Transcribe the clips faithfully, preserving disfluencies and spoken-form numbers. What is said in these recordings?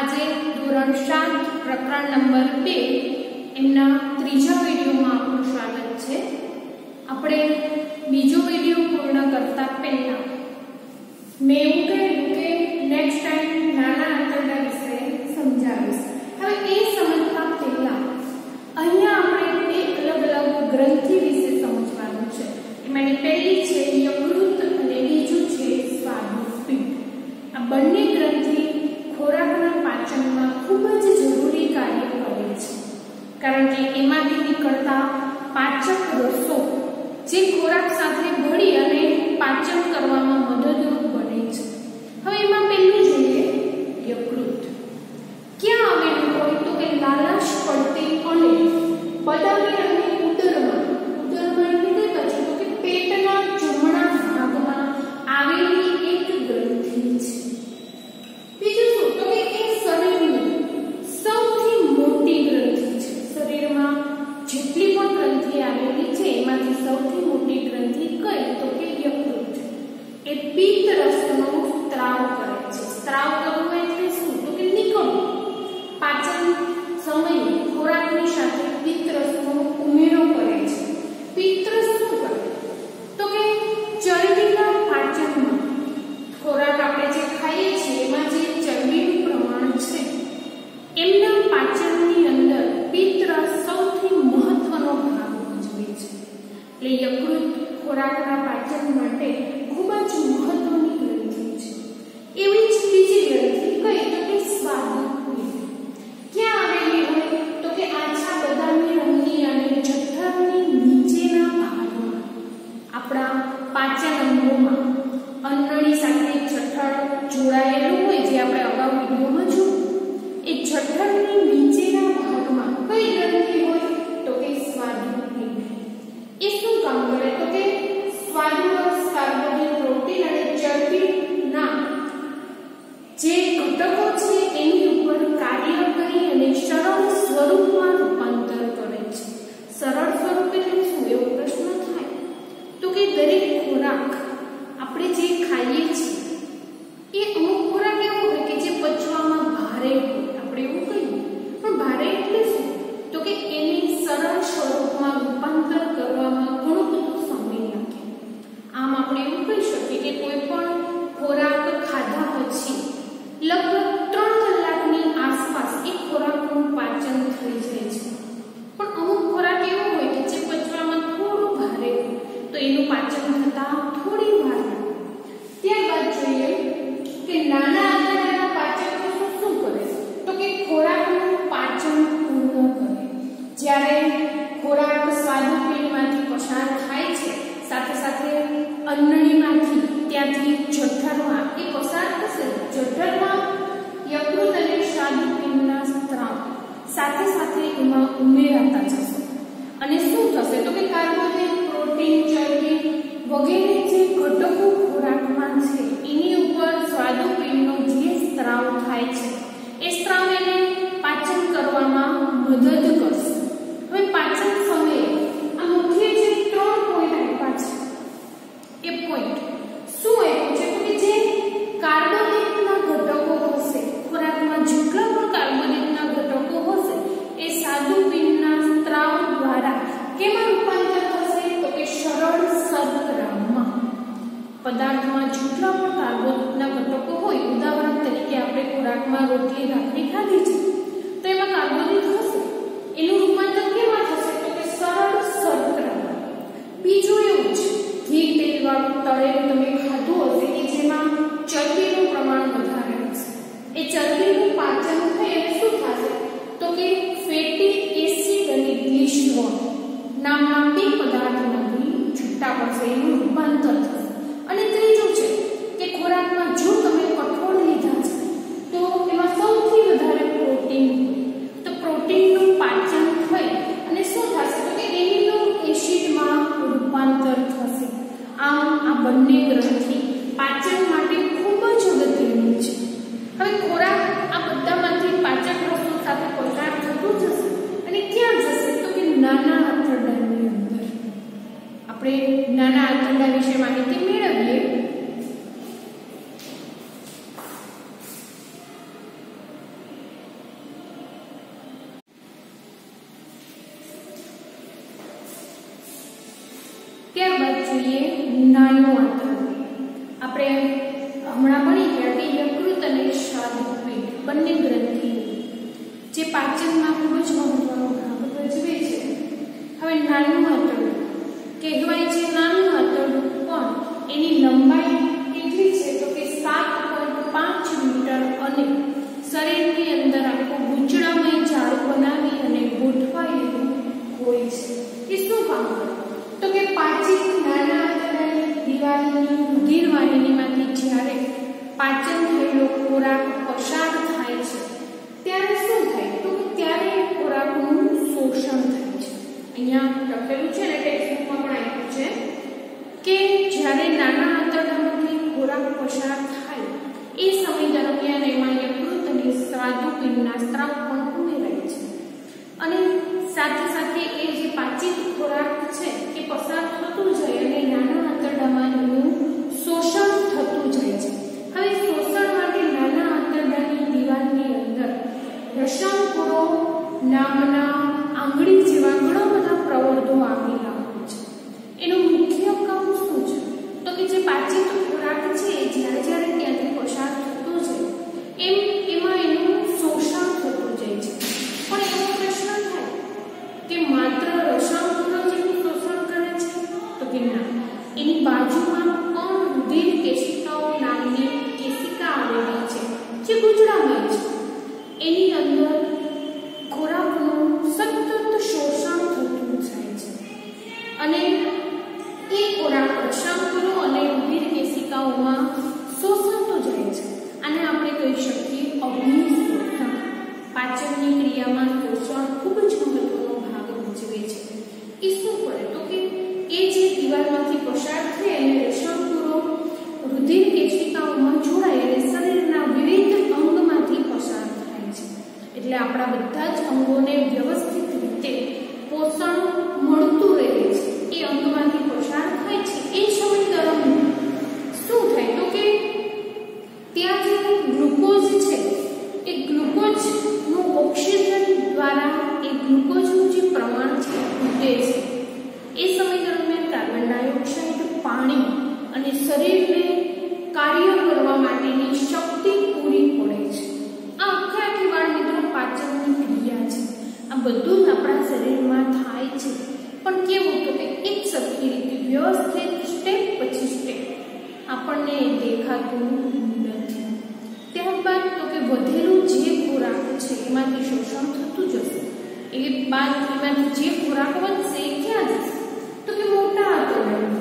આજે ધોરણ સાત પ્રકરણ નંબર બે એમના ત્રીજા વિડીયોમાં આપનું સ્વાગત છે। આપણે બીજો વિડીયો પૂર્ણ કરતા પહેલા મેં એવું કહ્યું કે નેક્સ્ટ ટાઈમ નાના આંતરડા વિશે સમજાવીશ। હવે એ સમજતા પહેલા અહીંયા આપણે બે અલગ અલગ ગ્રંથિ વિશે સમજવાનું છે। એમાંની પહેલી છે યકૃત અને બીજું છે સ્વાદુપિંડ। આ બંને ગ્રંથિ ખોરાકના પાચનમાં ખૂબ જ જરૂરી કાર્ય કરે છે, કારણ કે એમાંથી નીકળતા પાચક રસો જે ખોરાક સાથે ભળી અને પાચન કરવામાં મદદરૂપ બને છે। હવે એમાં પહેલું જોઈએ યકૃત। ક્યાં આવેલું હોય તો કે લાલાશ પડતી અને બદામી રંગની ઉદરમાં ઉદરમાં એટલે કઈ બાજુ તો કે પેટના જમણા ભાગમાં આવેલી એક ગ્રંથિ છે। બીજું શું તો કે એ શરીરની સૌથી મોટી ગ્રંથિ છે। શરીરમાં જેટલી પણ ગ્રંથિ આવેલી છે એમાંથી સૌથી મોટી ગ્રંથિ કઈ તો કે યકૃત। એ પિત્ત રસનો સ્ત્રાવ કરે છે। સ્ત્રાવ કરવું એટલે શું તો કે નીકળવું। પાચન સમયે ખોરાકની સાથે પિત્ત રસનો ઉમેરો કરે છે। પિત્ત રસ શું કરે તો કે ચરબીના પાચનમાં ખોરાક આપણે જે ખાઈએ છીએ એમાં જે ચરબીનું પ્રમાણ છે એમના પાચનની અંદર પિત્ત રસ સૌથી મહત્વનો ભાગ ભજવે છે। એટલે યકૃત ખોરાકના પાચન માટે ખૂબ જ મહત્વની ગ્રંથિ છે। એવી જ બીજી ગ્રંથિ કઈ તો કે સ્વાદુપિંડ। ક્યાં આવેલી હોય તો કે આછા બદામી રંગની અને જઠરની નીચેના ભાગમાં આપણા પાચન અંગોમાં અન્નની સાથે જઠર જોડાયેલું હોય, જે આપણે અગાઉ વિડીયોમાં જોયું। એ જઠરની નીચેના ભાગમાં કઈ ગ્રંથિ હોય તો કે સ્વાદુપિંડ। એ શું કામ કરે તો કે સ્વાદુરસ, કાર્બોદિત, પ્રોટીન અને ચરબીના જે ઘટકો છે એની ઉપર કાર્ય કરી અને સરળ સ્વરૂપમાં રૂપાંતર કરે છે। સરળ સ્વરૂપ એટલે શું એવો પ્રશ્ન થાય તો કે દરેક ખોરાક આપણે જે ખાઈએ છીએ એ અમુક ખોરાક એવો હોય કે જે પચવામાં ભારે હોય, આપણે એવું કહીએ, પણ ભારે એટલે શું તો કે એની સરળ સ્વરૂપમાં રૂપાંતર કરવામાં ઘણો બધો સમય લાગે। આમ આપણે એવું કહી શકીએ કે કોઈ પણ ખોરાક ખાધા પછી લગભગ ત્રણ કલાકની આસપાસ એ ખોરાકનું પાચન થઈ જાય છે, પણ અમુક ખોરાક એવો હોય કે જે પચવામાં થોડું ભારે હોય તો એનું પાચન થતા થોડી વાર લાગે। ત્યારબાદ જોઈએ કે નાના આંતરડાના પાચક કોષો શું કરે તો કે ખોરાકનું પાચન પૂર્ણ કરે। જ્યારે ખોરાક સ્વાદુપિંડમાંથી પસાર થાય છે, સાથે સાથે અન્નનળીમાંથી ત્યાંથી જઠરમાં એ પસાર થશે। જઠરમાં યકૃત અને સ્વાદુપિંડના સ્ત્રાવ સાથે સાથે એમાં ઉમેરાતા જશે અને શું થશે તો કે કાર્બોદિત, પ્રોટીન, ચરબી વગેરે જે ઘટકો ખોરાકમાં છે એની ઉપર સ્વાદુપિંડનો જે સ્ત્રાવ થાય છે એ સ્ત્રાવ એને પાચન કરવામાં મદદ કરશે। હવે પાચન સમયે આ મુખ્ય જે ત્રણ પોઈન્ટ આપ્યા છે એ પોઈન્ટ શું આપ્યું છે તો કે જે કાર્બોદિતના ઘટકો હશે, ખોરાકમાં જેટલા પણ કાર્બોદિતના ઘટકો હશે એ સ્વાદુપિંડના સ્ત્રાવ દ્વારા કેમાં રૂપાંતર થશે તો કે સરળ શર્કરામાં। પદાર્થમાં જેટલા પણ કાર્બોદિતના ઘટકો હોય, ઉદાહરણ તરીકે આપણે ખોરાકમાં રોટલી ભાખરી ખાધી છે તો એમાં કાર્બોદિત હશે, એનું રૂપાંતર કેમાં થશે તો કે સરળ શર્કરામાં। બીજું એવું છે ઘી, તેલ વાળું તળેલું તમે ખાધું હશે કે જેમાં ચરબીનું પ્રમાણ વધારે હશે, એ ચરબીનું પાચન થઈ અને શું થશે તો કે ફેટી એસિડ અને ગ્લિસરોલ નામના બે પદાર્થોમાંથી છૂટા પડશે, એનું રૂપાંતર થશે। અને ત્રીજું છે કે ખોરાકમાં જો તમે કઠોળ લીધા છે તો એમાં સૌથી વધારે પ્રોટીન હોય, તો પ્રોટીનનું પાચન થઈ અને શું થશે તો કે એમિનો એસિડમાં રૂપાંતર થશે। આમ આ બંને ગ્રંથિ પાચન માટે ખૂબ જ અગત્યની છે। હવે ખોરાક આ બધામાંથી પાચક રસો સાથે પસાર થતું જશે અને ક્યાં જશે તો કે નાના આંતરડાની અંદર। આપણે નાના આંતરડા વિશે માહિતી મેળવીએ। ત્યારબાદ જોઈએ નાનું આંતરડું. આપણે હમણાં ભણી ગયા કે યકૃત અને સ્વાદુપિંડ બંને ગ્રંથિ જે પાચનમાં ખૂબ જ મહત્વનો ભાગ ભજવે છે. હવે નાનું આંતરડું કહેવાય છે નાનું આંતરડું, પણ એની લંબાઈ કેટલી છે તો કે સાત પોઈન્ટ પાંચ મીટર અને શરીરની અંદર આખું ગૂંચળામય જાળ બનાવી અને ગોઠવાયેલું હોય છે. એ શું કામ કરે તો કે પાચિત નાના આંતરડાની દિવાલની રુધિર વાહિનીમાંથી જ્યારે પાચન થયેલો ખોરાક પસાર થાય છે ત્યારે શું થાય તો કે ત્યારે ખોરાકનું શોષણ થાય છે. અહીંયા લખેલું છે ને ટેક્સ્ટબુકમાં પણ આપ્યું છે કે જ્યારે નાના આંતરડામાંથી ખોરાક પસાર થાય એ સમય દરમિયાન એમાં યકૃત અને સ્વાદુપિંડના સ્ત્રાવ પણ ઉમેરાય છે અને સાથે સાથે એ જે પાચિત ખોરાક છે એ પસાર થતું જાય અને નાના આંતરડામાં એનું શોષણ થતું જાય છે. હવે શોષણ માટે નાના આંતરડાની દિવાલની અંદર રસાંકુરો નામના આંગળી જેવા ઘણા બધા પ્રવર્ધો આવેલા હોય છે. એનું મુખ્ય કામ શું છે તો કે જે પાચિત ખોરાક છે એ જ્યારે જ્યારે ત્યાંથી પસાર થતો જાય એમ એમાં એનું શોષણ થતું જાય છે. પણ એવો પ્રશ્ન થાય કે માત્ર રસાંકુરો જ એનું શોષણ કરે છે તો કે ના, એની બાજુમાં પણ રુધિર કેશિકાઓ નામની કેશિકા આવેલી છે જે ગૂંચળામય છે. એની અંદર ખોરાકનું સતત શોષણ થતું જાય છે અને એ ખોરાક રસાંકુરો અને રુધિર કેશિકાઓમાં શોષાતો જાય છે. આને આપણે કહી શકીએ અગ્નિશોષણ. પાચનની ક્રિયામાં શોષણ ખૂબ જ મહત્વનો ભાગ ભજવે છે. એ શું કરે તો કે એ જે દિવાલમાંથી પસાર થઈ અને રસાંકુરો રુધિર કેશિકાઓમાં જોડાય અને શરીરના વિવિધ અંગમાંથી પસાર થાય છે. એટલે આપણા બધા જ અંગોને વ્યવસ્થિત રીતે પોષણ મળતું રહે છે. એ અંગમાંથી પસાર થાય છે એ સમય દરમિયાન શું થાય તો કે ત્યાં જે ગ્લુકોઝ છે એ ગ્લુકોઝનું ઓક્સિજન દ્વારા એ ગ્લુકોઝનું જે પ્રમાણ છે ઘટે છે. એ સમય દરમિયાન કાર્બન ડાયોક્સાઇડ, પાણી અને શરીરને કાર્ય કરવા માટેની શક્તિ પૂરી પડે છે. આ આખા આખી વાળ મિત્રો પાચનની ક્રિયા છે. આ બધું જ આપણા શરીરમાં થાય છે, પણ કેવું તો કે એક સરખી રીતે વ્યવસ્થિત સ્ટેપ પછી સ્ટેપ આપણને દેખાતું નથી. ત્યારબાદ તો કે વધેલું જે ખોરાક છે એમાંથી શોષણ થતું જશે. એ બાદ એમાંથી જે ખોરાક વધશે એ ક્યાં જશે તો કે મોટા આંતરડામાં.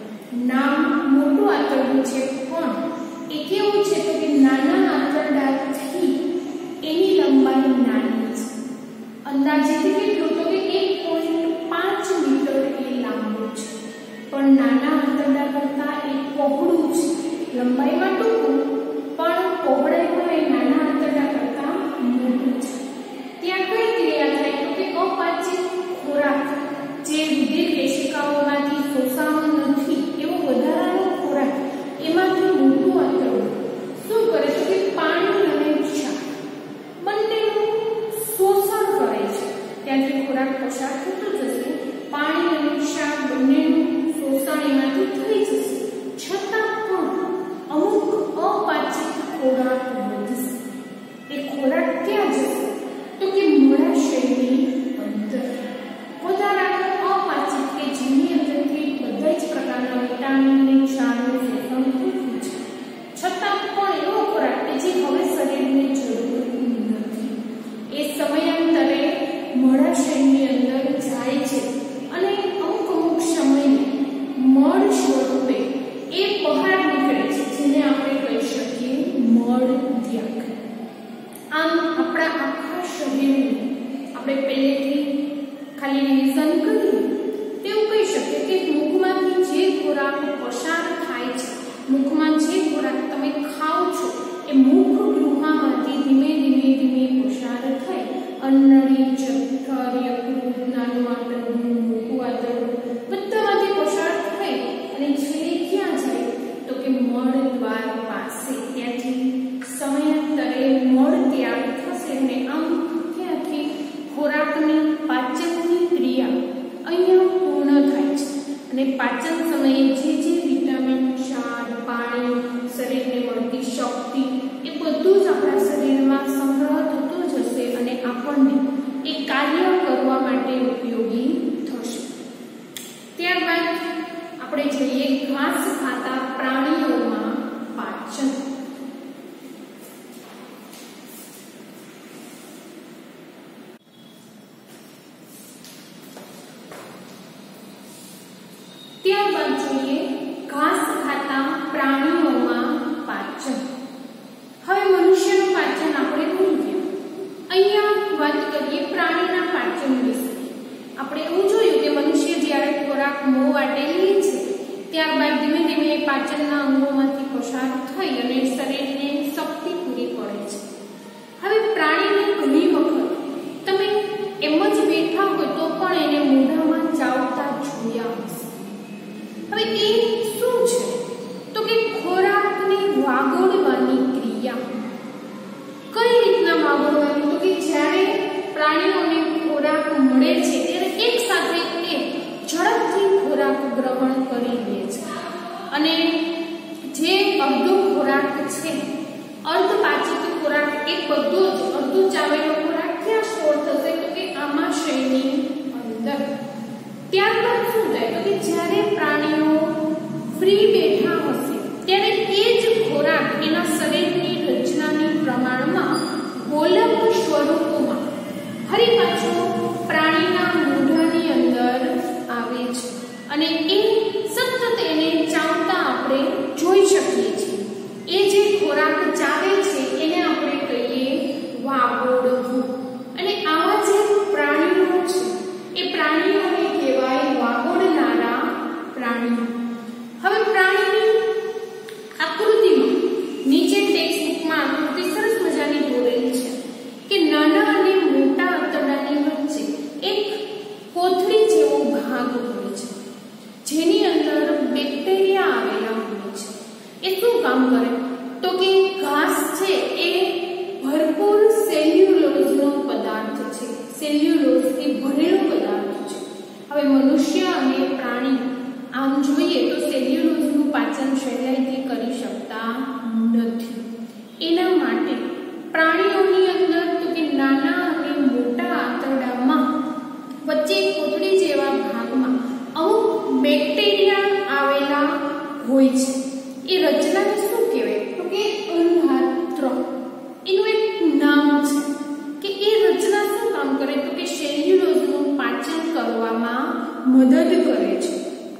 નામ મોટું આંતરડું છે પણ એ કેવું છે તો કે નાના આંતરડાથી એની લંબાઈ નાની છે. અંદાજે કેટલું તો કે એક પોઈન્ટ પાંચ મીટર એ લાંબુ છે, પણ નાના આંતરડા કરતા એ પહોળું છે. લંબાઈમાં ટૂંકું પણ પહોળાઈમાં એ નાના આંતરડા કરતા મોટું છે. ત્યાં કઈ ક્રિયા થાય તો કે અપાચિત ખોરાક જે રુધિર કેશિકાઓમાંથી શોષાતો નથી એવો વધારાનો ખોરાક એમાંથી મોટું આંતરડું શું કરે તો કે પાણી અને ક્ષાર બંનેનું શોષણ કરે છે. ત્યાંથી ખોરાક પસાર થતો જશે, પાણી અને ક્ષાર બંનેનું શોષણ એમાંથી થઈ જશે. છતાં પણ અમુક અપાચિત ખોરાક અને પાચન સમયે જે જે વિટામિન, ક્ષાર, પાણી, શરીરને મળતી શક્તિ એ બધું જ આપણા શરીરમાં સંગ્રહ થતો જશે અને આપણને એ કાર્ય કરવા માટે ઉપયોગી થશે. ત્યારબાદ આપણે જોઈએ ઘાસ ખાતા પ્રાણીઓમાં પાચન. ત્યારબાદ જોઈએ ઘાસ ખાતા પ્રાણીઓમાં પાચન. હવે મનુષ્યનું પાચન આપણે ભૂલી ગયા. અહીંયા વાત કરીએ પ્રાણીના પાચન વિશે. આપણે એવું જોયું કે મનુષ્ય જ્યારે ખોરાક મોં વાટે લે છે ત્યારબાદ ધીમે ધીમે પાચનના અંગોમાંથી પસાર થઈ અને શરીરને શક્તિ પૂરી પડે છે. હવે પ્રાણીને ઘણી વખત તમે એમ જ બેઠા હોય તો પણ એને મોઢામાં ચાવતા જોયા હશે. હવે એ શું છે તો કે ખોરાકને વાગોળવાની ક્રિયા. કઈ રીતના વાગોળવાની? તો કે જ્યારે પ્રાણીઓને ખોરાક મળે છે ત્યારે એક સાથે એ ઝડપથી ખોરાક ગ્રહણ કરી લે છે અને જે અડધો ખોરાક છે, અર્ધપાચિત ખોરાક, એ બધો જ અડધો ચાવેલો ખોરાક ક્યાં સ્ટોર થશે તો કે આમાશયની અંદર. ત્યારબાદ શું થાય તો કે જ્યારે પ્રાણીઓ ફ્રી બેઠા હશે ત્યારે એ જ ખોરાક એના શરીરની રચનાની પ્રમાણમાં ગોલક સ્વરૂપમાં ફરી પાછો પ્રાણીના મોઢાની અંદર આવે છે અને એ સતત એને ચાવતા આપણે જોઈ શકીએ છીએ. એ જે ખોરાક ચાવે છે એને આપણે કહીએ વાગોળવું. અને આવા જે પ્રાણીઓ છે એ પ્રાણીઓને કહેવાય વાગોળનારા પ્રાણીઓ. હવે પ્રાણીની આકૃતિમાં નીચે ટેક્સ્ટ બુકમાં આકૃતિ સરસ મજાની દોરેલી છે કે નાના અને મોટા આંતરડાની વચ્ચે એક કોથળી જેવો ભાગ હોય છે જેની અંદર બેક્ટેરિયા આવેલા હોય છે. એ શું કામ કરે તો કે ઘાસ છે એ ભરપૂર સેલ્યુલોઝનો પદાર્થ છે. સેલ્યુલોઝ એ ભરેલો પદાર્થ છે. હવે મનુષ્ય અને પ્રાણી આમ જોઈએ તો સેલ્યુલોઝનું પાચન સહેલાઈથી કરી શકતા નથી. એના માટે પ્રાણીઓની અંદર તો કે નાના અને મોટા આંતરડામાં વચ્ચે કોથળી જેવા ભાગમાં અમુક બેક્ટેરિયા આવેલા હોય છે. એ રચનાને શું કહેવાય તો કે અંધાત્ર. એનું એક નામ છે કે એ રચના શું કામ કરે તો કે સેલ્યુલોઝનું પાચન કરવામાં મદદ કરે છે.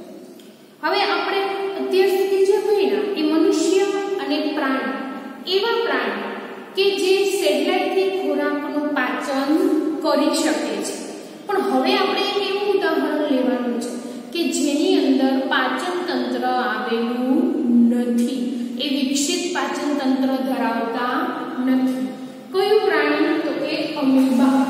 હવે આપણે અત્યાર સુધી જે ભણ્યા એ મનુષ્ય અને પ્રાણી એવા પ્રાણી કે જે સહેલાઈથી ખોરાકનું પાચન કરી શકે છે. પણ હવે આપણે એક એવું ઉદાહરણ લેવાનું છે કે જેની અંદર પાચન તંત્ર આવેલું નથી. એ વિકસિત પાચન તંત્ર ધરાવતા નથી. કયું પ્રાણી તો કે અમીબા.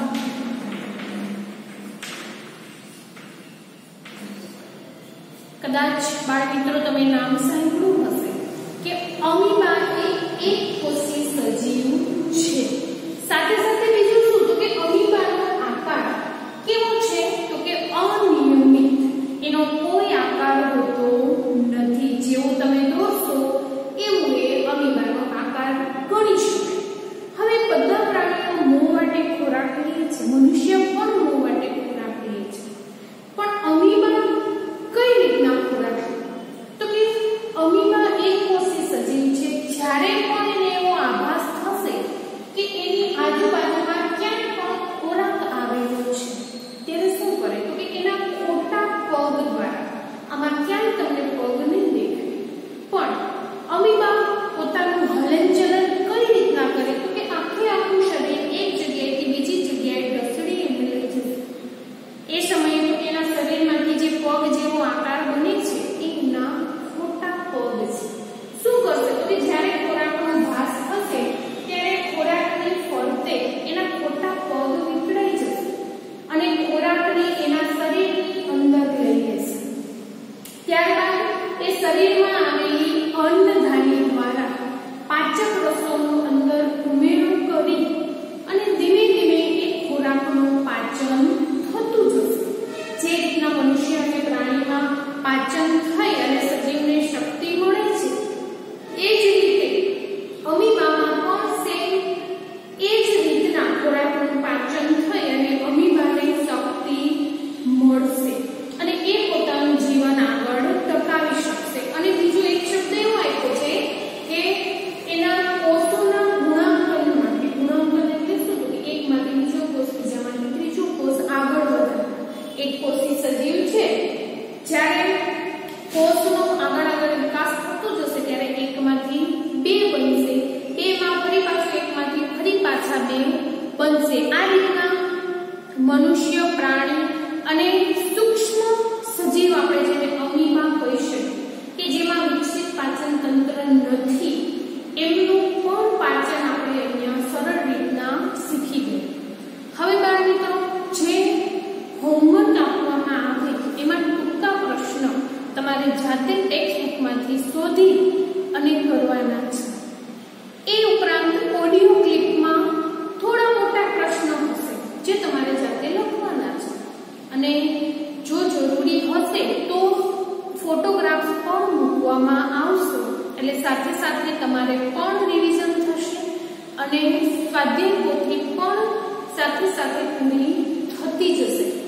કદાચ બાળ મિત્રો તમે નામ સાંભળ્યું હશે કે અમીબા એ એક કોષી સજીવ છે. સાથે સાથે બીજું શું તો કે અમીબાનો આકાર કેવો છે તો કે અનિયમિત. એનો કોઈ આકાર હોતો નથી. જેવું તમે દોરશો એવું એ અમીબાનો આકાર ગણી શકાય. હવે બધા પ્રાણીઓ મોં વાટે ખોરાક લે છે. મનુષ્ય પણ મોં વાટે ખોરાક લે છે. પણ અમીબા કઈ રીતના ખોરાક લે તો કે અમીબા એક કોષી સજીવ છે. જ્યારે પણ એને એવો આભાસ થશે કે એની આજુબાજુમાં ક્યાંક પણ ખોરાક આવેલો છે ત્યારે શું કરે તો કે એના ખોટા પગ દ્વારા, આમાં ક્યાંય તમને પગ નહીં દેખાય, પણ અમીબા પોતાનું હલનચલન કઈ રીતના કરે તો કે આખે આખું શરીર એક જગ્યાએથી બીજી જગ્યાએ ઢસડી એને લઈ જશે. એ સમયે તો એના શરીરમાંથી જે પગ જેવો આકાર બને છે એના ખોટા પગ છે. શું કરશે તો કે જ્યારે ખોરાકનો ભાસ થશે ત્યારે ખોરાકની ફરતે એના ખોટા પગ વિખરાઈ જશે અને ખોરાકને એના શરીરની અંદર લઈ લેશે. ત્યારબાદ એ શરીરમાં આવેલી અન્નધાની દ્વારા પાચક રસોનું અંદર ઉમેરો કરી અને ધીમે ધીમે એ ખોરાકનું પાચન થતું જશે. જે રીતના મનુષ્ય અને પ્રાણીમાં પાચન તમારે જાતે ટેક્સ્ટ બુકમાંથી શોધી અને કરવાના છે। એ ઉપરાંત ઓડિયો ક્લિપમાં થોડા મોટા પ્રશ્નો હશે જે તમારે જાતે લખવાના છે અને જો જરૂરી હશે તો ફોટોગ્રાફ્સ પણ મૂકવામાં આવશે, એટલે સાથે સાથે તમારે પણ રિવિઝન થશે અને સ્વાધ્યાય પોથી પણ સાથે સાથે પૂરી થતી જશે।